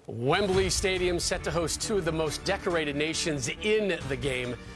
Wembley Stadium set to host two of the most decorated nations in the game.